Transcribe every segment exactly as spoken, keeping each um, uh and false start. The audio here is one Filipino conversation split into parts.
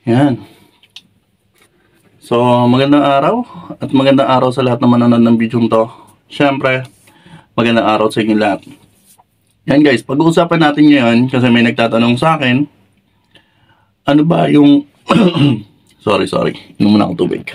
Yan. So, magandang araw at magandang araw sa lahat ng manonood ng video to. Siyempre, magandang araw sa inyo lahat. Yan guys, pag-uusapan natin ngayon kasi may nagtatanong sa akin, ano ba yung... sorry, sorry. Inom muna akong tubig.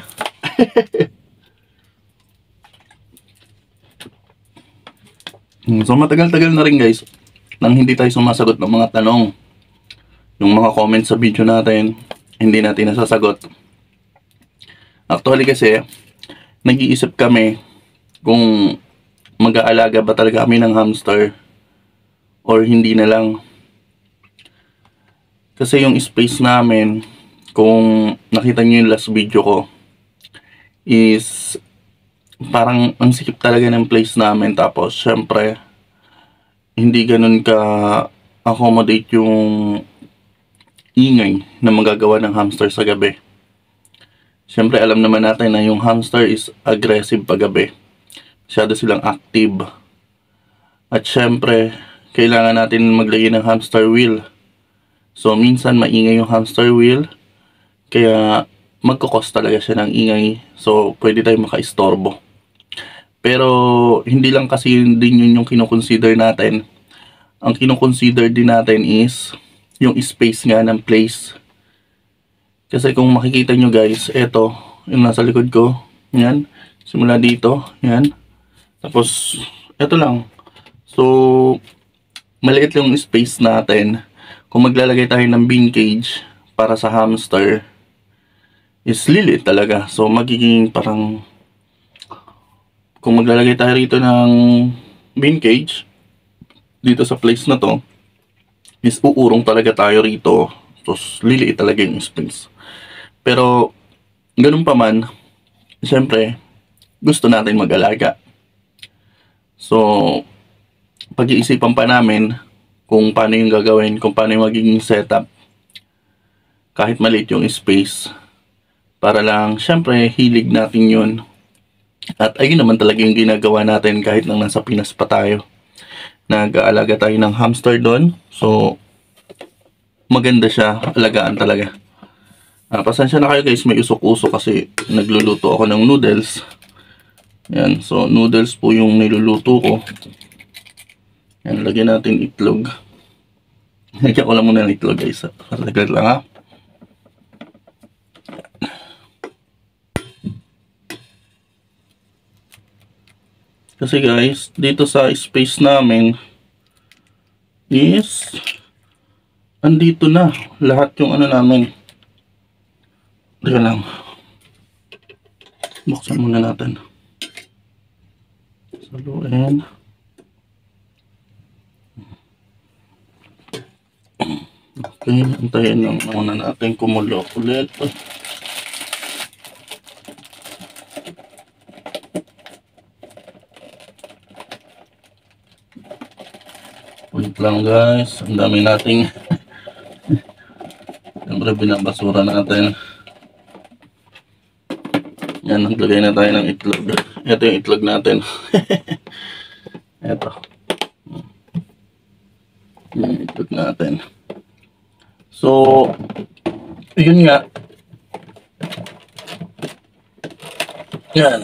So, matagal-tagal na rin guys nang hindi tayo sumasagot ng mga tanong. Yung mga comments sa video natin, hindi natin nasasagot. Actually kasi, nag-iisip kami kung mag-aalaga ba talaga kami ng hamster or hindi na lang. Kasi yung space namin, kung nakita nyo yung last video ko, is parang ang sikip talaga ng place namin. Tapos syempre, hindi ganun ka accommodate yung ingay na magagawa ng hamster sa gabi. Siyempre alam naman natin na yung hamster is aggressive paggabi. Masyado silang active. At siyempre, kailangan natin maglagay ng hamster wheel. So minsan maingay yung hamster wheel, kaya magkakos talaga siya ng ingay. So pwede tayong maka-istorbo. Pero hindi lang kasi din yun yung kinoconsider natin. Ang kinoconsider din natin is yung space nga ng place. Kasi kung makikita nyo guys, eto, yung nasa likod ko, yan, simula dito, yan. Tapos, eto lang. So, maliit yung space natin. Kung maglalagay tayo ng bean cage para sa hamster, is liliit talaga. So, magiging parang, kung maglalagay tayo rito ng bean cage, dito sa place na to, is uurong talaga tayo rito. So, liliit talaga yung space. Pero, ganun pa man, siyempre, gusto natin mag-alaga. So, pag-iisipan pa namin kung paano yung gagawin, kung paano yung magiging setup, kahit maliit yung space, para lang, siyempre, hilig natin yun. At ayun naman talaga yung ginagawa natin kahit nang nasa Pinas pa tayo. Nag-aalaga tayo ng hamster doon. So, maganda siya. Alagaan talaga. Uh, pasensya na kayo guys, may usok-usok kasi nagluluto ako ng noodles. Yan. So, noodles po yung niluluto ko. Yan. Lagyan natin itlog. Lagyan ko lang muna ng itlog guys. Lagyan lang ha. Kasi guys, dito sa space namin is andito na lahat yung ano namin. Teka lang. Buksan muna natin. Saluin. Okay, antayin lang muna natin kumulo ulit. Wait lang guys, ang dami nating siyempre binabasura natin. Yan, naglagay na tayo ng itlog. Ito yung itlog natin. Ito yung itlog natin. So yun nga, yan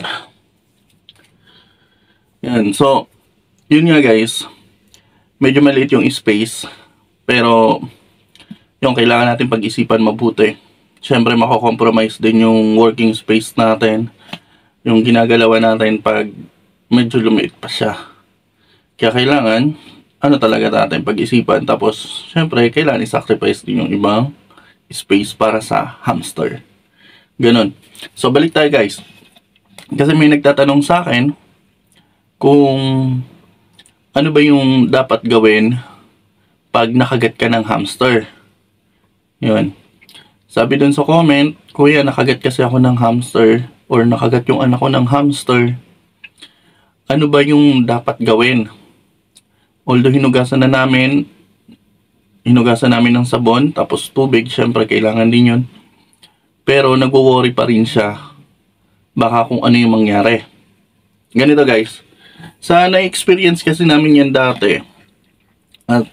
yan so yun nga guys, medyo maliit yung space, pero yung kailangan natin pag-isipan mabuti. Siyempre mako-compromise din yung working space natin, yung ginagalawan natin pag medyo lumiit pa siya. Kaya kailangan ano talaga natin pag-isipan. Tapos siyempre kailangan i-sacrifice din yung ibang space para sa hamster. Ganon. So balik tayo guys, kasi may nagtatanong sa akin kung ano ba yung dapat gawin pag nakagat ka ng hamster. Yun. Sabi dun sa comment, kuya, nakagat kasi ako ng hamster or nakagat yung anak ko ng hamster. Ano ba yung dapat gawin? Although hinugasan na namin, hinugasan namin ng sabon, tapos tubig, syempre kailangan din yun. Pero nagwo-worry pa rin siya. Baka kung ano yung mangyari. Ganito guys. Sa na-experience kasi namin yan dati. At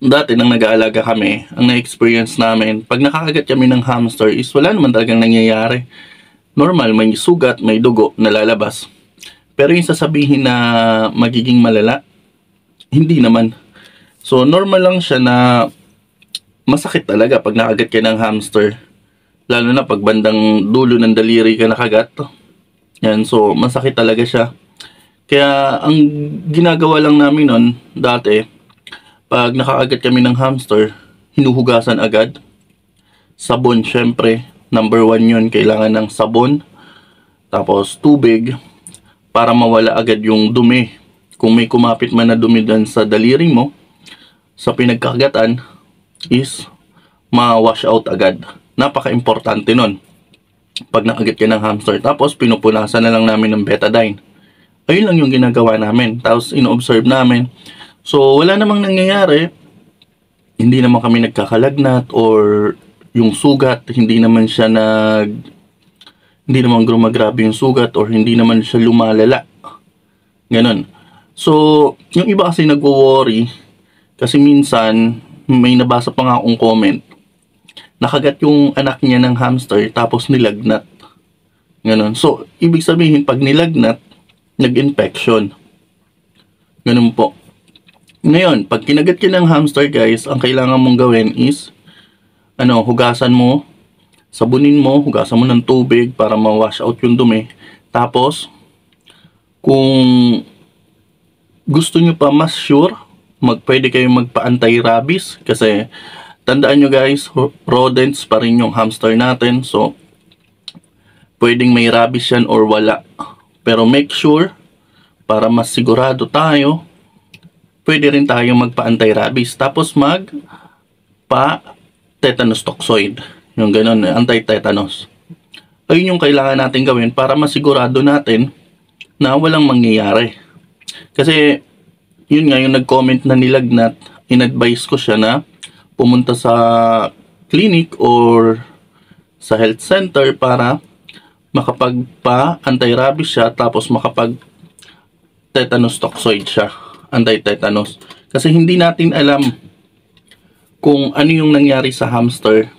dati nang nag-aalaga kami, ang na-experience namin, pag nakakagat kami ng hamster is wala naman talagang nangyayari. Normal, may sugat, may dugo na lalabas. Pero yung sasabihin na magiging malala, hindi naman. So, normal lang siya na masakit talaga pag nakagat ka ng hamster. Lalo na pag bandang dulo ng daliri ka nakagat. Yan, so masakit talaga siya. Kaya ang ginagawa lang namin nun dati, pag nakakagat kami ng hamster, hinuhugasan agad. Sabon, syempre. Number one yun, kailangan ng sabon. Tapos tubig, para mawala agad yung dumi. Kung may kumapit man na dumi dyan sa daliri mo, sa pinagkagatan, is ma-wash out agad. Napaka-importante nun. Pag nakagat ka ng hamster. Tapos pinupunasan na lang namin ng betadine. Ayun lang yung ginagawa namin. Tapos ino-observe namin. So, wala namang nangyayari. Hindi naman kami nagkakalagnat or yung sugat, hindi naman siya nag... Hindi naman grumagrabe yung sugat or hindi naman siya lumalala. Ganon. So, yung iba kasi nagwo-worry kasi minsan, may nabasa pa nga akong comment. Nakagat yung anak niya ng hamster tapos nilagnat. Ganon. So, ibig sabihin, pag nilagnat, nag-infection. Ganon po. Ngayon, pag kinagat ka ng hamster guys, ang kailangan mong gawin is, ano, hugasan mo, sabunin mo, hugasan mo ng tubig para ma-wash out yung dumi. Tapos, kung gusto nyo pa mas sure, mag, pwede kayong magpa-anti-rabies. Kasi, tandaan nyo guys, rodents pa rin yung hamster natin. So, pwedeng may rabies yan or wala. Pero make sure, para mas sigurado tayo, pwede rin tayong magpa-anti-rabies. Tapos magpa-tetanus toxoid. Yung ganun, anti-tetanus. Ayun yung kailangan natin gawin para masigurado natin na walang mangyayari. Kasi, yun nga yung nag-comment na nilagnat, in-advise ko siya na pumunta sa clinic or sa health center para makapagpa-anti-rabies siya tapos makapag-tetanus toxoid siya. Anti-tetanus. Kasi hindi natin alam kung ano yung nangyari sa hamster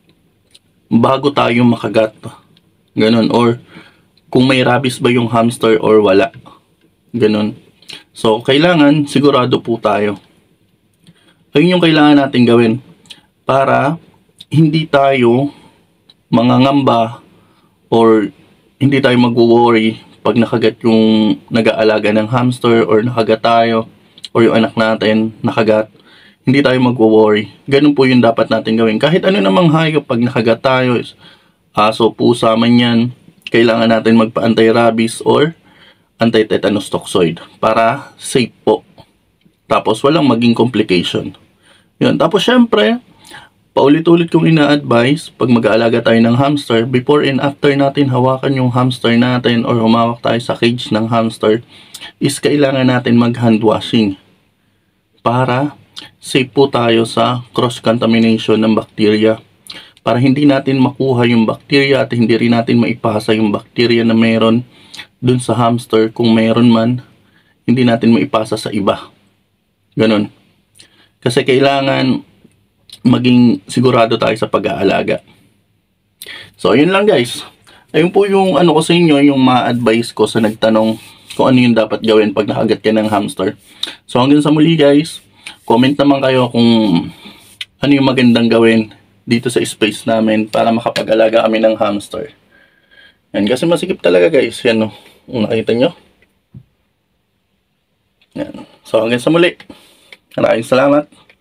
bago tayo makagat. Ganon. Or kung may rabies ba yung hamster or wala. Ganon. So, kailangan sigurado po tayo. Ayun yung kailangan natin gawin para hindi tayo mangangamba or hindi tayo mag-worry pag nakagat yung nag-aalaga ng hamster or nakagat tayo or yung anak natin nakagat, hindi tayo mag-worry. Ganun po yung dapat natin gawin. Kahit ano namang hayop pag nakagat tayo, aso, pusa man yan, kailangan natin magpa-anti-rabies or anti-tetanus toxoid para safe po. Tapos walang maging complication. Yun. Tapos syempre, paulit-ulit kong ina-advise pag mag-aalaga tayo ng hamster, before and after natin hawakan yung hamster natin or humawak tayo sa cage ng hamster, is kailangan natin mag-hand washing para safe po tayo sa cross-contamination ng bacteria. Para hindi natin makuha yung bacteria at hindi rin natin maipasa yung bacteria na meron dun sa hamster. Kung meron man, hindi natin maipasa sa iba. Ganon. Kasi kailangan maging sigurado tayo sa pag-aalaga. So, ayun lang guys. Ayun po yung ano ko sa inyo, yung ma-advise ko sa nagtanong kung ano yung dapat gawin pag nakagat ka ng hamster. So, hanggang sa muli guys, comment naman kayo kung ano yung magandang gawin dito sa space namin para makapag-alaga kami ng hamster. Yan, kasi masikip talaga guys. Yan o, kung nakita nyo. Yan. So, hanggang sa muli. Maraming salamat.